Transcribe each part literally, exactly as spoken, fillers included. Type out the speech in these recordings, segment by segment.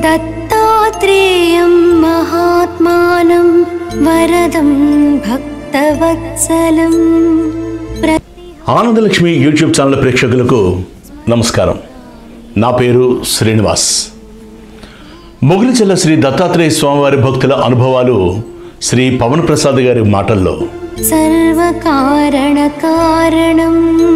దత్తాత్రేయం మహాత్మానం వరదం భక్తవత్సలం. ఆనందలక్ష్మి యూట్యూబ్ ఛానల్ ప్రేక్షకులకు నమస్కారం. నా పేరు శ్రీనివాస్. మొగిలిచెర్ల శ్రీ దత్తాత్రేయ స్వామివారి భక్తుల అనుభవాలు శ్రీ పవన్ ప్రసాద్ గారి మాటల్లో. సర్వకారణ కారణం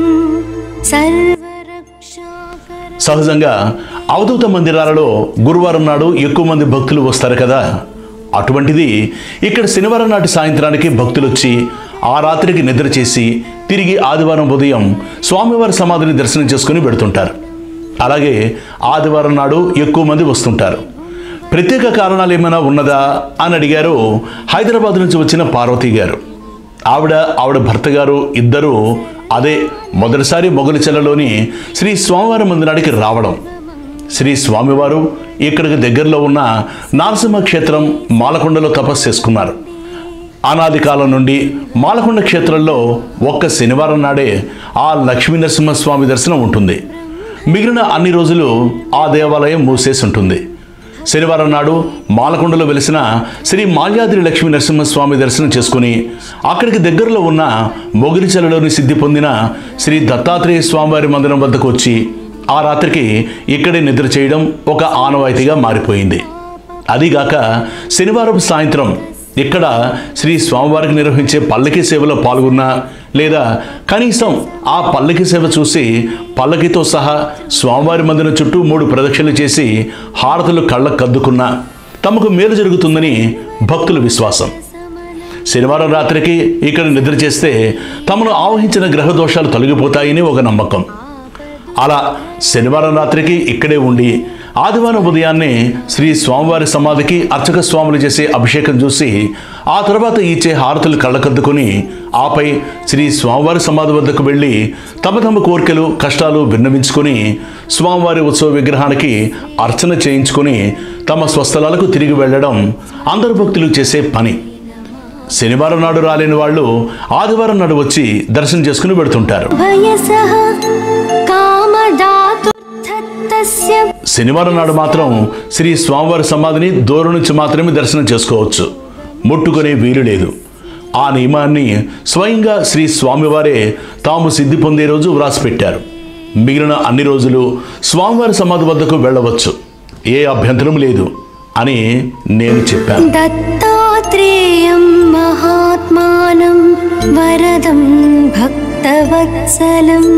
సహజంగా అవధూత మందిరాలలో గురువారం నాడు ఎక్కువ మంది భక్తులు వస్తారు కదా. అటువంటిది ఇక్కడ శనివారం నాటి సాయంత్రానికి భక్తులు వచ్చి ఆ రాత్రికి నిద్ర చేసి తిరిగి ఆదివారం ఉదయం స్వామివారి సమాధిని దర్శనం చేసుకుని పెడుతుంటారు. అలాగే ఆదివారం నాడు ఎక్కువ మంది వస్తుంటారు. ప్రత్యేక కారణాలు ఏమైనా ఉన్నదా అని అడిగారు హైదరాబాద్ నుంచి వచ్చిన పార్వతి గారు. ఆవిడ ఆవిడ భర్త గారు ఇద్దరు అదే మొదటిసారి మొగిలిచెర్లలోని శ్రీ స్వామివారి మందిరానికి రావడం. శ్రీ స్వామివారు ఇక్కడికి దగ్గరలో ఉన్న నారసింహ క్షేత్రం మాలకొండలో తపస్సు చేసుకున్నారు. అనాది కాలం నుండి మాలకొండ క్షేత్రంలో ఒక్క శనివారం నాడే ఆ లక్ష్మీ నరసింహస్వామి దర్శనం ఉంటుంది. మిగిలిన అన్ని రోజులు ఆ దేవాలయం మూసేసి ఉంటుంది. శనివారం నాడు మాలకొండలో వెలిసిన శ్రీ మాల్యాద్రి లక్ష్మీ నరసింహస్వామి దర్శనం చేసుకుని అక్కడికి దగ్గరలో ఉన్న మొగిలిచెర్లలోని సిద్ధి పొందిన శ్రీ దత్తాత్రేయ స్వామివారి మందిరం వద్దకు వచ్చి ఆ రాత్రికి ఇక్కడే నిద్ర చేయడం ఒక ఆనవాయితీగా మారిపోయింది. అదిగాక శనివారం సాయంత్రం ఇక్కడ శ్రీ స్వామివారికి నిర్వహించే పల్లకి సేవలో పాల్గొన్నా లేదా కనీసం ఆ పల్లకి సేవ చూసి పల్లకితో సహా స్వామివారి మందిరం చుట్టూ మూడు ప్రదక్షిణలు చేసి హారతులు కళ్ళకు కద్దుకున్నా తమకు మేలు జరుగుతుందని భక్తుల విశ్వాసం. శనివారం రాత్రికి ఇక్కడ నిద్ర చేస్తే తమను ఆవహించిన గ్రహ దోషాలు తొలగిపోతాయని ఒక నమ్మకం. అలా శనివారం రాత్రికి ఇక్కడే ఉండి ఆదివారం ఉదయాన్నే శ్రీ స్వామివారి సమాధికి అర్చక స్వాములు చేసే అభిషేకం చూసి ఆ తర్వాత ఇచ్చే హారతులు కళ్ళకద్దుకొని ఆపై శ్రీ స్వామివారి సమాధి వద్దకు వెళ్ళి తమ తమ కోరికలు కష్టాలు విన్నవించుకొని స్వామివారి ఉత్సవ విగ్రహానికి అర్చన చేయించుకొని తమ స్వస్థలాలకు తిరిగి వెళ్ళడం అందరు భక్తులు చేసే పని. శనివారం నాడు రాలేని వాళ్ళు ఆదివారం నాడు వచ్చి దర్శనం చేసుకుని పెడుతుంటారు. శనివారం నాడు మాత్రం శ్రీ స్వామివారి సమాధిని దూరం నుంచి మాత్రమే దర్శనం చేసుకోవచ్చు, ముట్టుకునే వీలు లేదు. ఆ నియమాన్ని స్వయంగా శ్రీ స్వామివారే తాము సిద్ధి పొందే రోజు వ్రాసిపెట్టారు. మిగిలిన అన్ని రోజులు స్వామివారి సమాధి వద్దకు వెళ్ళవచ్చు, ఏ అభ్యంతరం లేదు అని నేను చెప్పాను. దత్తాత్రేయం మహాత్మానం వరదం భక్తవత్సలం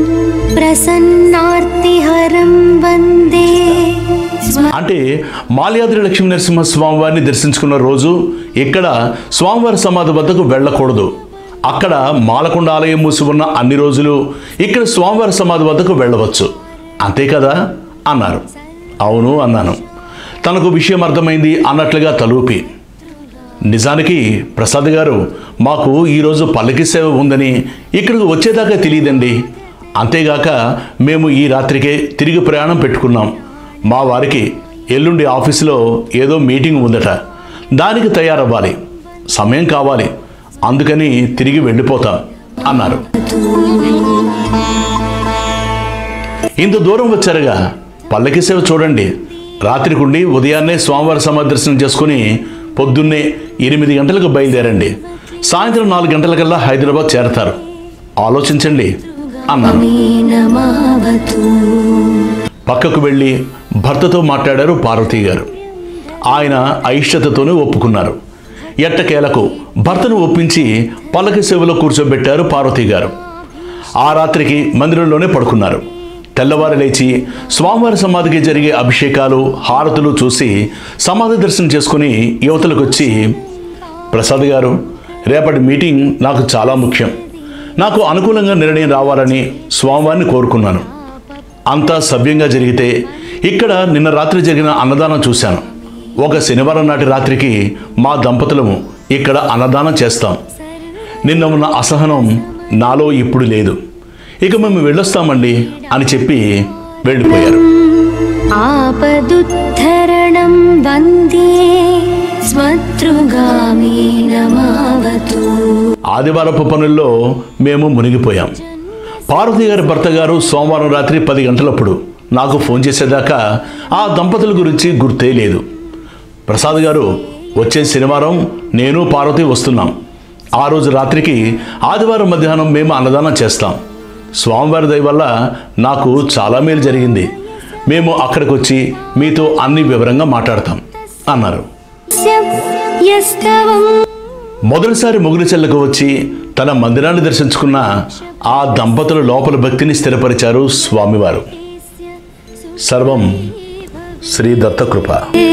ప్రసన్నార్తిహరం వందే. అంటే మాల్యాద్రి లక్ష్మీ నరసింహ స్వామివారిని దర్శించుకున్న రోజు ఇక్కడ స్వామివారి సమాధి వద్దకు వెళ్ళకూడదు. అక్కడ మాలకొండ ఆలయం మూసి ఉన్న అన్ని రోజులు ఇక్కడ స్వామివారి సమాధి వద్దకు వెళ్ళవచ్చు, అంతే కదా అన్నారు. అవును అన్నాను. తనకు విషయం అర్థమైంది అన్నట్లుగా తలూపి, నిజానికి ప్రసాద్ గారు మాకు ఈరోజు పల్లకి సేవ ఉందని ఇక్కడికి వచ్చేదాకా తెలియదండి. అంతేగాక మేము ఈ రాత్రికే తిరిగి ప్రయాణం పెట్టుకున్నాం. మా వారికి ఎల్లుండి ఆఫీసులో ఏదో మీటింగ్ ఉందట, దానికి తయారవ్వాలి, సమయం కావాలి, అందుకని తిరిగి వెళ్ళిపోతాం అన్నారు. ఇంత దూరం వచ్చారుగా పల్లకి సేవ చూడండి. రాత్రికి ఉండి ఉదయాన్నే స్వామివారి సమాధి దర్శనం చేసుకుని పొద్దున్నే ఎనిమిది గంటలకు బయలుదేరండి, సాయంత్రం నాలుగు గంటలకల్లా హైదరాబాద్ చేరతారు. ఆలోచించండి అన్నాను. పక్కకు వెళ్ళి భర్తతో మాట్లాడారు పార్వతి గారు. ఆయన అయిష్టతతోనే ఒప్పుకున్నారు. ఎట్టకేలకు భర్తను ఒప్పించి పల్లకి సేవలో కూర్చోబెట్టారు పార్వతి గారు. ఆ రాత్రికి మందిరంలోనే పడుకున్నారు. తెల్లవారు లేచి స్వామివారి సమాధికి జరిగే అభిషేకాలు హారతులు చూసి సమాధి దర్శనం చేసుకుని యువతలకు వచ్చి, ప్రసాద్ గారు రేపటి మీటింగ్ నాకు చాలా ముఖ్యం, నాకు అనుకూలంగా నిర్ణయం రావాలని స్వామివారిని కోరుకున్నాను. అంతా సవ్యంగా జరిగితే ఇక్కడ నిన్న రాత్రి జరిగిన అన్నదానం చూశాను. ఒక శనివారం నాటి రాత్రికి మా దంపతులము ఇక్కడ అన్నదానం చేస్తాం. నిన్న ఉన్న అసహనం నాలో ఇప్పుడు లేదు, ఇక మేము వెళ్ళొస్తామండి అని చెప్పి వెళ్ళిపోయారు. ఆపదుద్ధరణం వందే స్మతృగామి నమావతు. ఆదివారపు పనుల్లో మేము మునిగిపోయాం. పార్వతి గారి భర్త గారు సోమవారం రాత్రి పది గంటలప్పుడు నాకు ఫోన్ చేసేదాకా ఆ దంపతుల గురించి గుర్తే లేదు. ప్రసాద్ గారు, వచ్చే శనివారం నేను పార్వతి వస్తున్నాం. ఆ రోజు రాత్రికి ఆదివారం మధ్యాహ్నం మేము అన్నదానం చేస్తాం. స్వామివారి దయ వల్ల నాకు చాలా మేలు జరిగింది. మేము అక్కడికి వచ్చి మీతో అన్ని వివరంగా మాట్లాడతాం అన్నారు. మొదటిసారి మొగిలిచెర్లకు వచ్చి తన మందిరాన్ని దర్శించుకున్న ఆ దంపతుల లోపల భక్తిని స్థిరపరిచారు స్వామివారు. సర్వం శ్రీ దత్తకృప.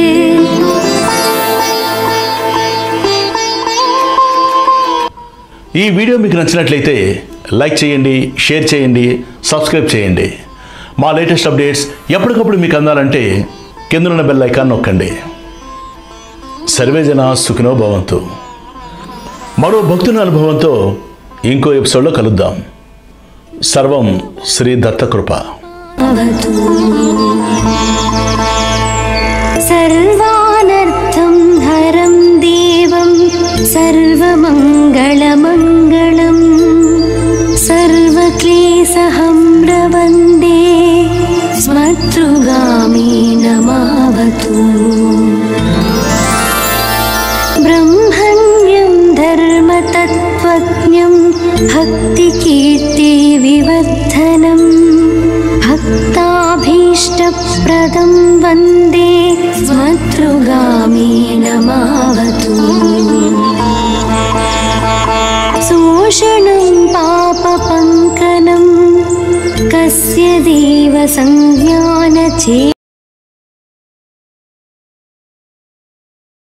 ఈ వీడియో మీకు నచ్చినట్లయితే లైక్ చేయండి, షేర్ చేయండి, సబ్స్క్రైబ్ చేయండి. మా లేటెస్ట్ అప్డేట్స్ ఎప్పటికప్పుడు మీకు అందాలంటే కిందనున్న బెల్ ఐకాన్ నొక్కండి. సర్వే జన సుఖినో భవంతు. మరో భక్తుని అనుభవంతో ఇంకో ఎపిసోడ్లో కలుద్దాం. సర్వం శ్రీ దత్తకృప. సర్వానర్థం హరం దేవం సర్వమంగళమంగళం సర్వక్లేశహం వందే స్మతృగామి నమావతు. బ్రహ్మణ్యం ధర్మతత్వజ్ఞం భక్తికీర్తి వివర్ధనం భక్తాభీష్టప్రదం వందే స్మతృగామి నమావతు. శోషణం పాపపంకనం కస్య దేవ సంజ్ఞాన చే